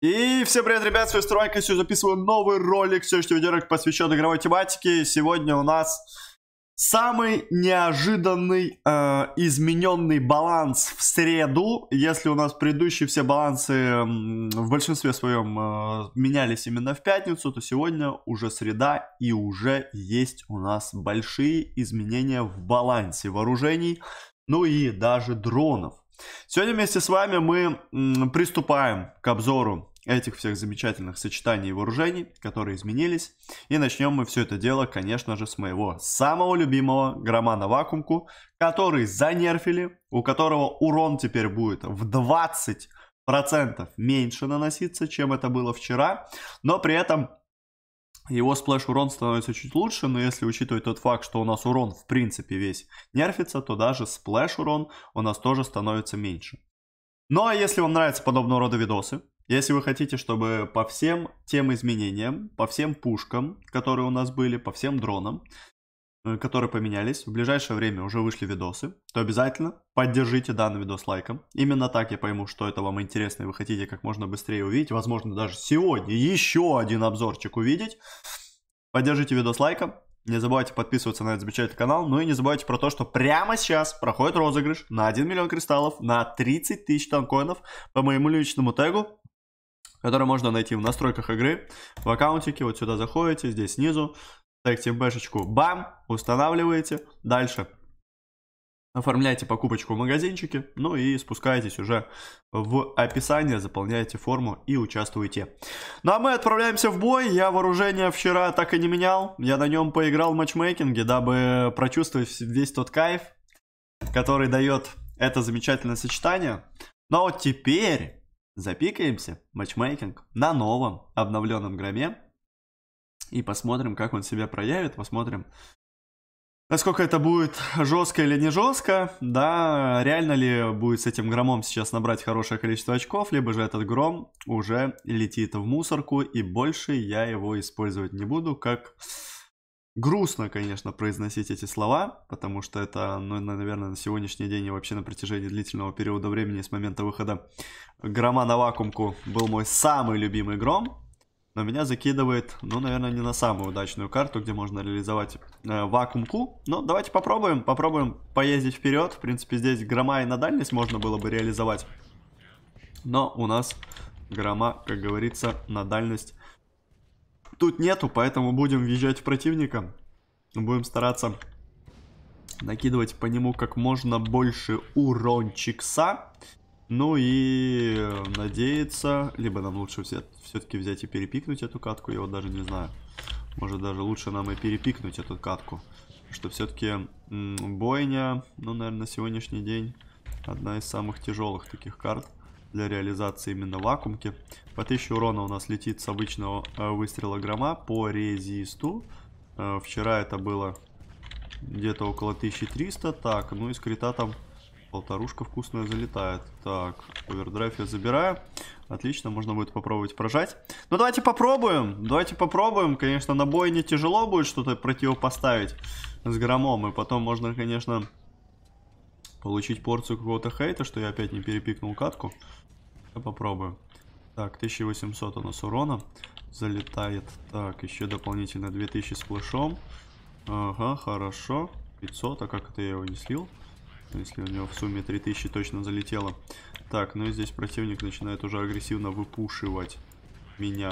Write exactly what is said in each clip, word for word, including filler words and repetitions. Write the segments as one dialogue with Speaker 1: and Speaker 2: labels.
Speaker 1: И всем привет, ребят, с вами Стройка, сегодня записываю новый ролик, следующий видеоролик посвящен игровой тематике. Сегодня у нас самый неожиданный э, измененный баланс в среду. Если у нас предыдущие все балансы э, в большинстве своем э, менялись именно в пятницу, то сегодня уже среда и уже есть у нас большие изменения в балансе вооружений, ну и даже дронов. Сегодня вместе с вами мы м, приступаем к обзору этих всех замечательных сочетаний вооружений, которые изменились. И начнем мы все это дело, конечно же, с моего самого любимого Громана Вакуумку, который занерфили, у которого урон теперь будет в двадцать процентов меньше наноситься, чем это было вчера. Но при этом его сплэш-урон становится чуть лучше, но если учитывать тот факт, что у нас урон в принципе весь нерфится, то даже сплэш-урон у нас тоже становится меньше. Ну а если вам нравятся подобного рода видосы, если вы хотите, чтобы по всем тем изменениям, по всем пушкам, которые у нас были, по всем дронам, которые поменялись, в ближайшее время уже вышли видосы, то обязательно поддержите данный видос лайком. Именно так я пойму, что это вам интересно и вы хотите как можно быстрее увидеть. Возможно, даже сегодня еще один обзорчик увидеть. Поддержите видос лайком. Не забывайте подписываться на этот замечательный канал. Ну и не забывайте про то, что прямо сейчас проходит розыгрыш на один миллион кристаллов, на тридцать тысяч танкоинов по моему личному тегу, который можно найти в настройках игры, в аккаунтике. Вот сюда заходите, здесь снизу. Ставите бэшечку, бам, устанавливаете, дальше оформляйте покупочку в магазинчике, ну и спускаетесь уже в описание, заполняете форму и участвуйте. Ну а мы отправляемся в бой. Я вооружение вчера так и не менял, я на нем поиграл в матчмейкинге, дабы прочувствовать весь тот кайф, который дает это замечательное сочетание. Но вот теперь запикаемся матчмейкинг на новом обновленном Громе. И посмотрим, как он себя проявит, посмотрим, насколько это будет жестко или не жестко, да, реально ли будет с этим Громом сейчас набрать хорошее количество очков, либо же этот Гром уже летит в мусорку, и больше я его использовать не буду. Как грустно, конечно, произносить эти слова, потому что это, ну, наверное, на сегодняшний день и вообще на протяжении длительного периода времени с момента выхода Грома на Вакуумку был мой самый любимый Гром. Но меня закидывает, ну, наверное, не на самую удачную карту, где можно реализовать э, Вакуумку. Но давайте попробуем, попробуем поездить вперед. В принципе, здесь Грома и на дальность можно было бы реализовать. Но у нас Грома, как говорится, на дальность тут нету, поэтому будем въезжать в противника. Будем стараться накидывать по нему как можно больше урончикса. Ну и надеяться, либо нам лучше все-таки взять и перепикнуть эту катку, я вот даже не знаю. Может даже лучше нам и перепикнуть эту катку. Что все-таки бойня, ну, наверное, на сегодняшний день одна из самых тяжелых таких карт для реализации именно вакуумки. По тысяче урона у нас летит с обычного выстрела Грома по резисту. Вчера это было где-то около тысячи трёхсот. Так, ну и с крита там полторушка вкусная залетает. Так, овердрайв я забираю. Отлично, можно будет попробовать прожать. Ну, давайте попробуем. Давайте попробуем. Конечно, на бойне тяжело будет что-то противопоставить с Громом. И потом можно, конечно, получить порцию какого-то хейта, что я опять не перепикнул катку. Я попробую. Так, тысяча восемьсот у нас урона. Залетает. Так, еще дополнительно две тысячи с флешом. Ага, хорошо. пятьсот, а как это я его не слил? Если у него в сумме три тысячи точно залетело. Так, ну и здесь противник начинает уже агрессивно выпушивать меня.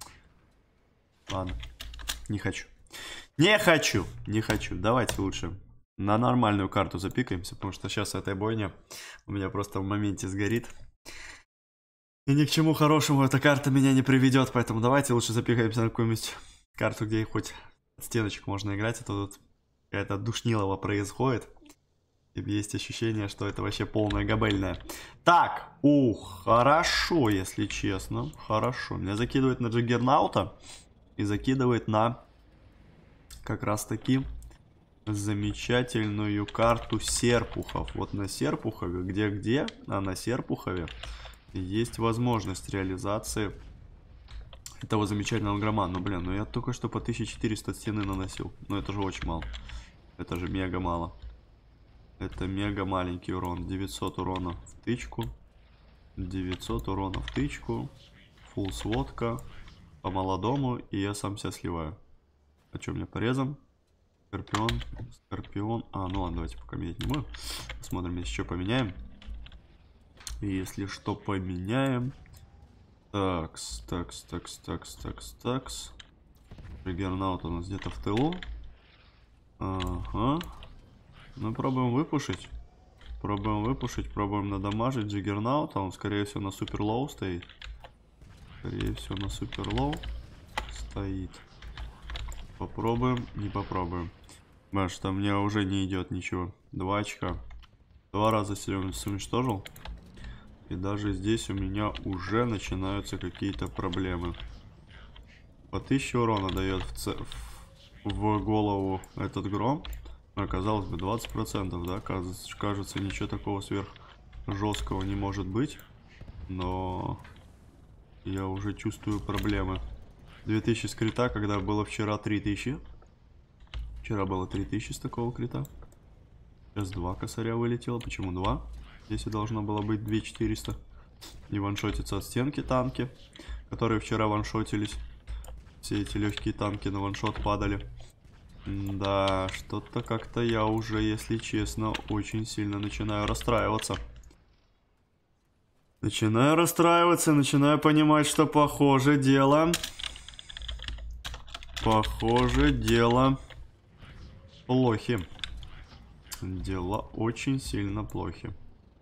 Speaker 1: Ладно, не хочу. Не хочу, не хочу. Давайте лучше на нормальную карту запикаемся, потому что сейчас этой бойня у меня просто в моменте сгорит. И ни к чему хорошему эта карта меня не приведет, поэтому давайте лучше запикаемся на какую-нибудь карту, где хоть стеночек можно играть, а то тут какая-то душнилова происходит. Есть ощущение, что это вообще полная габельная. Так, ух, хорошо, если честно. Хорошо. Меня закидывает на Джаггернаута. И закидывает на как раз таки замечательную карту Серпухов. Вот на Серпухове, где-где, а на Серпухове есть возможность реализации этого замечательного Грома. Ну, блин, ну я только что по тысяче четыреста от стены наносил. Ну, это же очень мало. Это же мега мало. Это мега маленький урон. девятьсот урона в тычку. девятьсот урона в тычку. фулл сводка. По-молодому. И я сам себя сливаю. А что у меня порезом? Скорпион. Скорпион. А, ну ладно, давайте пока менять не будем. Посмотрим, если что поменяем. И если что поменяем. Такс, такс, такс, такс, такс, такс. Джаггернаут у нас где-то в тылу. Ага. Мы пробуем выпушить. Пробуем выпушить, пробуем надамажить Джаггернаута. Он, скорее всего, на супер лоу стоит. Скорее всего, на супер лоу стоит. Попробуем, не попробуем. Потому что мне уже не идет ничего. Два очка. Два раза силенность уничтожил. И даже здесь у меня уже начинаются какие-то проблемы. По тысяче урона дает в, ц... в голову этот гром. Оказалось бы двадцать процентов, да? Кажется, кажется, ничего такого сверх жесткого не может быть. Но я уже чувствую проблемы. две тысячи с крита, когда было вчера три тысячи. Вчера было три тысячи с такого крита. Сейчас два косаря вылетело. Почему два? Если должно было быть две тысячи четыреста. Не ваншотятся от стенки танки, которые вчера ваншотились. Все эти легкие танки на ваншот падали. Да, что-то как-то я уже, если честно, очень сильно начинаю расстраиваться. Начинаю расстраиваться, начинаю понимать, что похоже дело... Похоже дело... Плохи. Дела очень сильно плохи.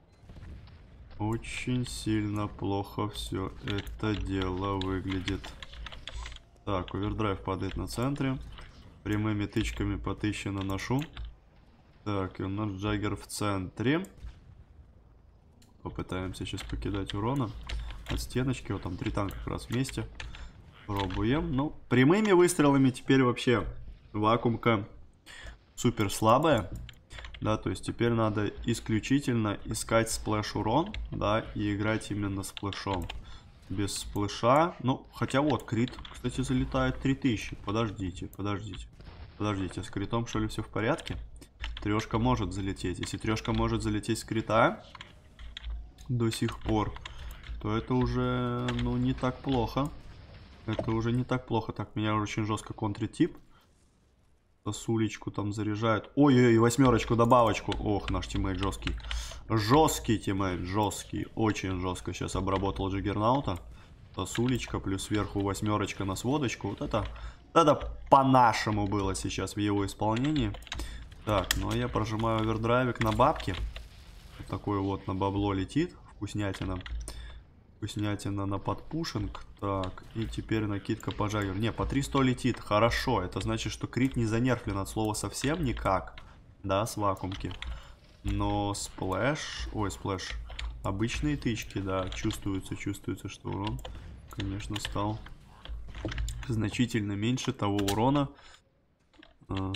Speaker 1: Очень сильно плохо все это дело выглядит. Так, овердрайв падает на центре. Прямыми тычками по тысяче наношу. Так, и у нас Джаггер в центре. Попытаемся сейчас покидать урона от стеночки. Вот там три танка как раз вместе. Пробуем. Ну, прямыми выстрелами теперь вообще вакуумка супер слабая. Да, то есть теперь надо исключительно искать сплэш урон, да, и играть именно с сплэшом. Без сплэша, ну, хотя вот, крит, кстати, залетает три тысячи. Подождите, подождите, подождите, с критом, что ли, все в порядке? Трешка может залететь. Если трешка может залететь с крита до сих пор, то это уже, ну, не так плохо. Это уже не так плохо. Так, меня очень жестко контрит тип. Сосулечку там заряжают. Ой-ой-ой, восьмерочку, добавочку. Ох, наш тиммейт жесткий. Жесткий тиммейт, жесткий. Очень жестко сейчас обработал Джаггернаута. Сосулечка, плюс сверху восьмерочка на сводочку. Вот это, это по-нашему было сейчас в его исполнении. Так, ну а я прожимаю овердрайвик на бабки. Вот такой вот на бабло летит. Вкуснятина. Вкуснятина на подпушинг. Так, и теперь накидка по Джаггеру. Не, по три сто летит. Хорошо. Это значит, что крит не занерфлен от слова совсем никак. Да, с вакуумки. Но сплэш... Ой, сплэш. Обычные тычки, да. Чувствуется, чувствуется, что урон, конечно, стал значительно меньше того урона. А,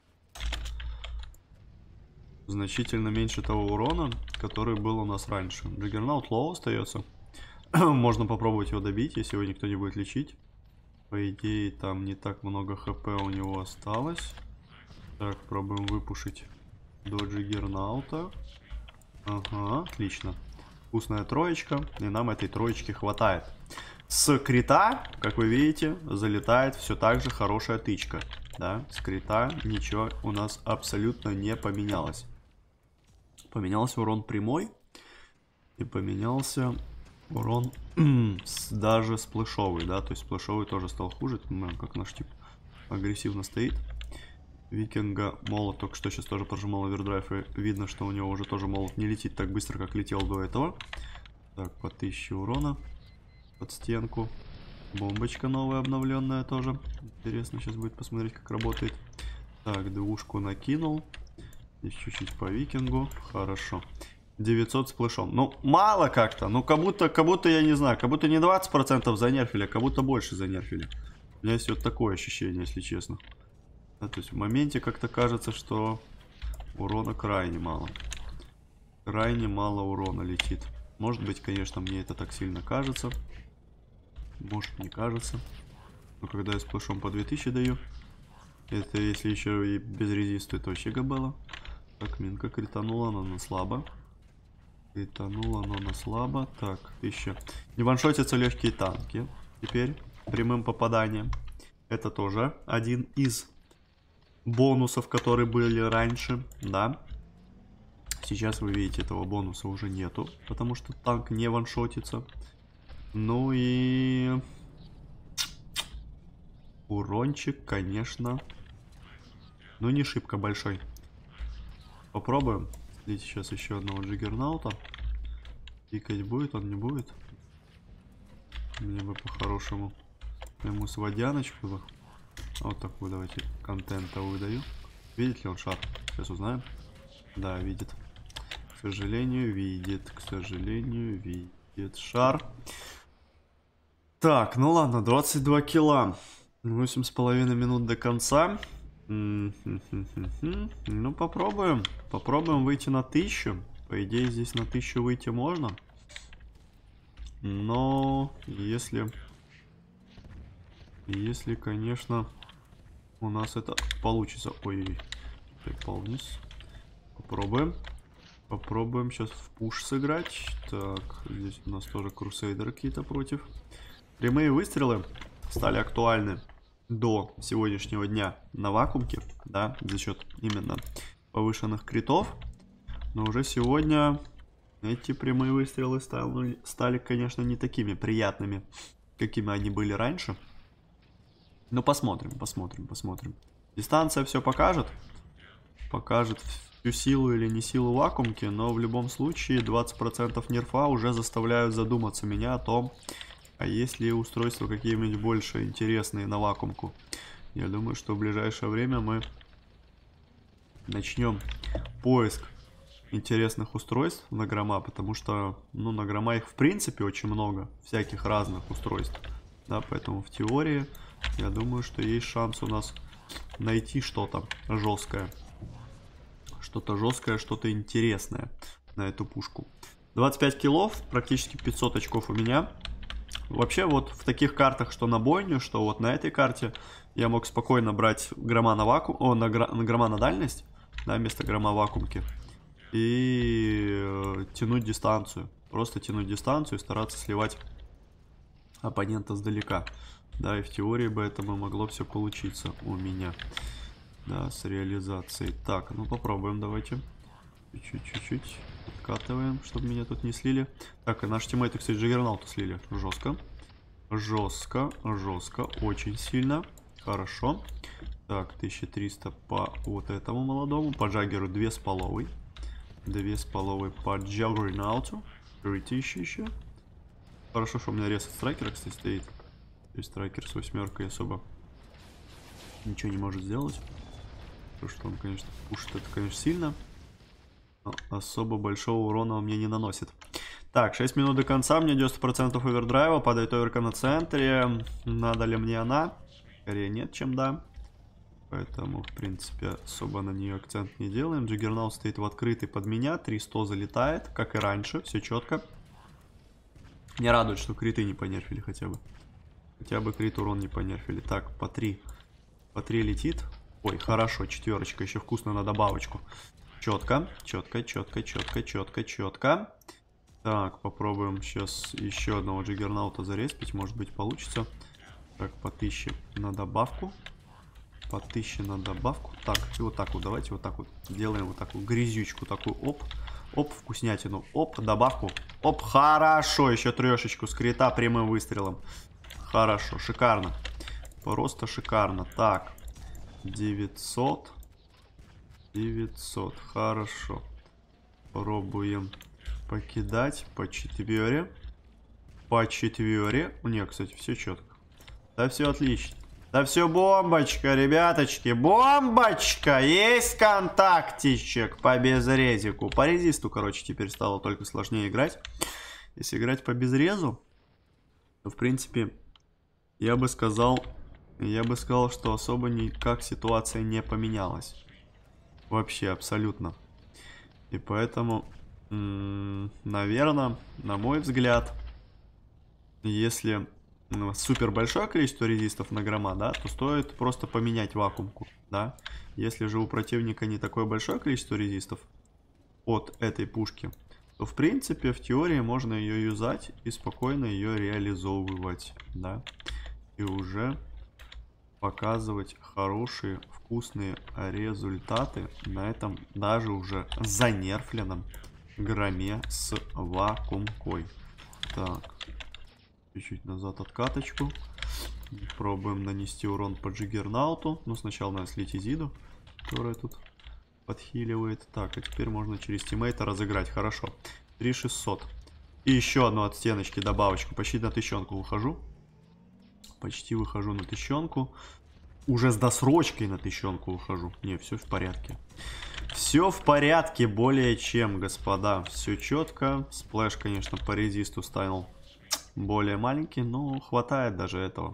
Speaker 1: значительно меньше того урона, который был у нас раньше. Джаггернаут лоу остается. Можно попробовать его добить, если его никто не будет лечить. По идее, там не так много хп у него осталось. Так, пробуем выпушить до Джаггернаута. Ага, отлично. Вкусная троечка, и нам этой троечки хватает. С крита, как вы видите, залетает все так же хорошая тычка. Да, с крита ничего у нас абсолютно не поменялось. Поменялся урон прямой. И поменялся... урон даже сплэшовый, да, то есть сплэшовый тоже стал хуже. Как наш тип агрессивно стоит. Викинга молот только что сейчас тоже прожимал овердрайв, и видно, что у него уже тоже молот не летит так быстро, как летел до этого. Так, по тысяче урона под стенку. Бомбочка новая, обновленная тоже. Интересно сейчас будет посмотреть, как работает. Так, двушку накинул. Здесь чуть-чуть по викингу. Хорошо. девятьсот с плэшом. Ну, мало как-то. Ну, как будто, как будто, я не знаю, как будто не двадцать процентов занерфили, а как будто больше занерфили. У меня есть вот такое ощущение, если честно. Да, то есть в моменте как-то кажется, что урона крайне мало. Крайне мало урона летит. Может быть, конечно, мне это так сильно кажется. Может, не кажется. Но когда я с плэшом по две тысячи даю, это если еще и без резиста, это вообще габела. Так, минка кританула, она слабо. Критануло, но на слабо. Так, тысяча. Не ваншотятся легкие танки. Теперь прямым попаданием. Это тоже один из бонусов, которые были раньше. Да. Сейчас вы видите, этого бонуса уже нету. Потому что танк не ваншотится. Ну и... Урончик, конечно. Ну не шибко большой. Попробуем. Смотрите, сейчас еще одного джиггернаута. Тикать будет, он не будет. Мне бы по-хорошему ему с водяночку. Вот такую давайте контента выдаю. Видит ли он шар? Сейчас узнаем. Да, видит. К сожалению, видит. К сожалению, видит шар. Так, ну ладно, двадцать два килла. восемь с половиной минут до конца. Ну, попробуем. Попробуем выйти на тысячу. По идее, здесь на тысячу выйти можно. Но если... Если, конечно, у нас это получится... Ой, припал вниз. Попробуем. Попробуем сейчас в пуш сыграть. Так, здесь у нас тоже крусейдеры какие-то против. Прямые выстрелы стали актуальны до сегодняшнего дня на вакуумке, да, за счет именно повышенных критов. Но уже сегодня эти прямые выстрелы стали, стали, конечно, не такими приятными, какими они были раньше. Но посмотрим, посмотрим, посмотрим. Дистанция все покажет. Покажет всю силу или не силу вакуумки, но в любом случае двадцать процентов нерфа уже заставляют задуматься меня о том, а есть ли устройства какие-нибудь больше интересные на вакуумку. Я думаю, что в ближайшее время мы начнем поиск интересных устройств на грома, потому что, ну, на грома их в принципе очень много, всяких разных устройств. Да, поэтому в теории я думаю, что есть шанс у нас найти что-то жесткое. Что-то жесткое, что-то интересное на эту пушку. двадцать пять киллов, практически пятьсот очков у меня. Вообще вот в таких картах, что на бойню, что вот на этой карте, я мог спокойно брать грома на вакуум, о, на, гра, на грома на дальность, да, вместо грома вакуумки. И э, тянуть дистанцию. Просто тянуть дистанцию и стараться сливать оппонента сдалека. Да, и в теории бы это могло все получиться у меня. Да, с реализацией. Так, ну попробуем давайте. Чуть-чуть. Откатываем, чтобы меня тут не слили. Так, и наши тиммейты, кстати, джиггернаута слили. Жестко. Жестко, жестко. Очень сильно. Хорошо. Так, тысяча триста по вот этому молодому. По Джаггеру две с половой. Две с половой по джаггернауту. три тысячи еще. Хорошо, что у меня рез от страйкера, кстати, стоит. То есть страйкер с восьмеркой особо ничего не может сделать. То, что он, конечно, пушит, это, конечно, сильно. Но особо большого урона он мне не наносит. Так, шесть минут до конца. Мне девяносто процентов овердрайва. Падает оверка на центре. Надо ли мне она? Скорее нет, чем да. Поэтому, в принципе, особо на нее акцент не делаем. Джиггернаут стоит в открытый под меня. триста залетает, как и раньше. Все четко. Не радует, что криты не понерфили хотя бы. Хотя бы крит урон не понерфили. Так, по три. По три летит. Ой, хорошо, четверочка. Еще вкусно на добавочку. Четко, четко, четко, четко, четко, четко. Так, попробуем сейчас еще одного джиггернаута зареспить. Может быть, получится. Так, по тысяче на добавку. По тысяче на добавку. Так, и вот так вот, давайте вот так вот. Делаем вот такую грязючку, такую, оп. Оп, вкуснятину, оп, добавку. Оп, хорошо, еще трешечку с крита прямым выстрелом. Хорошо, шикарно. Просто шикарно. Так, девятьсот. девятьсот, хорошо. Пробуем покидать по четвере. По четвере. Не, кстати, все четко. Да все отлично. Да все бомбочка, ребяточки. Бомбочка. Есть контактичек по безрезику. По резисту, короче, теперь стало только сложнее играть. Если играть по безрезу, то, в принципе, я бы сказал... Я бы сказал, что особо никак ситуация не поменялась. Вообще, абсолютно. И поэтому, наверное, на мой взгляд, если ну, супер большое количество резистов на грома, да, то стоит просто поменять вакуумку, да. Если же у противника не такое большое количество резистов от этой пушки, то в принципе, в теории можно ее юзать и спокойно ее реализовывать, да. И уже показывать хорошие, вкусные результаты на этом даже уже занерфленном громе с вакуумкой. Так, чуть-чуть назад откаточку. Пробуем нанести урон по Джиггернауту. Ну, сначала надо слить Изиду, которая тут подхиливает. Так, а теперь можно через тиммейта разыграть. Хорошо. три тысячи шестьсот. И еще одну от стеночки добавочку. Почти на тысячонку выхожу. Почти выхожу на тысячонку. Уже с досрочкой на тысячонку выхожу. Не, все в порядке. Все в порядке более чем, господа. Все четко. Сплэш, конечно, по резисту ставил более маленький, но хватает даже этого.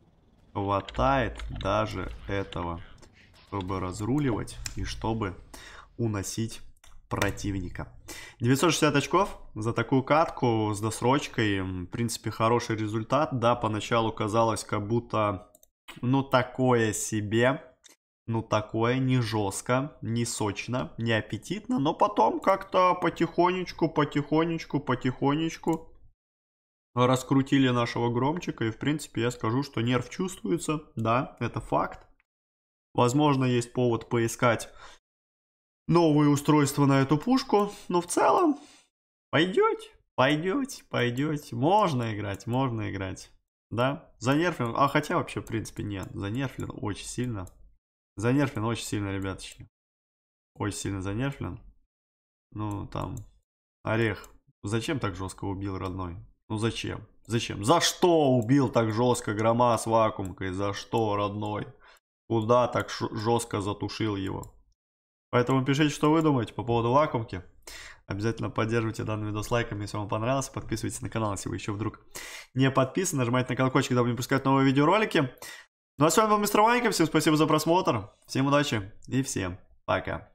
Speaker 1: Хватает даже этого, чтобы разруливать и чтобы уносить противника. девятьсот шестьдесят очков за такую катку с досрочкой. В принципе, хороший результат. Да, поначалу казалось, как будто, ну, такое себе. Ну, такое не жестко, не сочно, не аппетитно. Но потом как-то потихонечку, потихонечку, потихонечку раскрутили нашего громчика. И, в принципе, я скажу, что нерв чувствуется. Да, это факт. Возможно, есть повод поискать новые устройства на эту пушку. Но в целом, пойдете, пойдете, пойдете. Можно играть, можно играть. Да, занерфлен. А хотя вообще, в принципе, нет. Занерфлен очень сильно. Занерфлен очень сильно, ребяточки. Очень сильно занерфлен. Ну, там, Орех. Зачем так жестко убил, родной? Ну, зачем? Зачем? За что убил так жестко Грома с вакуумкой? За что, родной? Куда так жестко затушил его? Поэтому пишите, что вы думаете по поводу вакуумки. Обязательно поддерживайте данный видос лайком, если вам понравился. Подписывайтесь на канал, если вы еще вдруг не подписаны. Нажимайте на колокольчик, дабы не пропускать новые видеоролики. Ну а с вами был Мистер Ванька. Всем спасибо за просмотр. Всем удачи и всем пока.